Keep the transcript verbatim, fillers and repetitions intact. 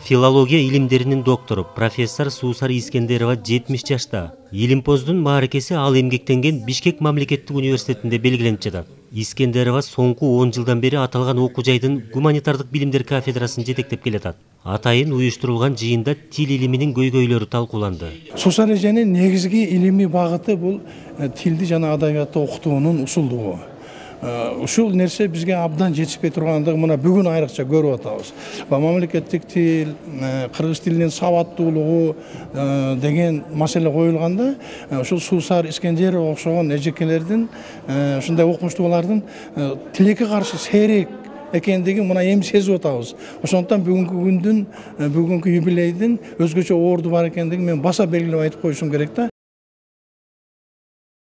Филология илимдеринин доктору профессор Суусар Искендерова жетимиш жашта. Илимпоздун мааракеси ал эмгектенген Бишкек мамлекеттик университетинде белгиленип жатат. Искендерова соңку он жылдан бери аталган окуу жайдын гуманитардык билимдер кафедрасын жетектеп келатат. Атайын уюштурулган жыйында тил илиминин көйгөйлөрү талкууланды. Суусар эженин негизги илимий багыты бул тилди жана адабиятты окутуунун усулдугу. Ушул нерсе бизге абдан жетишпей тургандыгы мына бүгүн айрыкча көрүп атабыз. Мамлекеттик тил, кыргыз тилинин сабаттуулугу деген маселе коюлганда, ушул Суусар Искендерова окшогон эжекелердин, ушундай окумуштуулардын тилекке каршы сейрек экендиги мына эми сезип атабыз. Ошондуктан бүгүнкү күндүн, бүгүнкү юбилейдин өзгөчө орду бар экендигин мен баса белгилеп айтып коюшум керек да.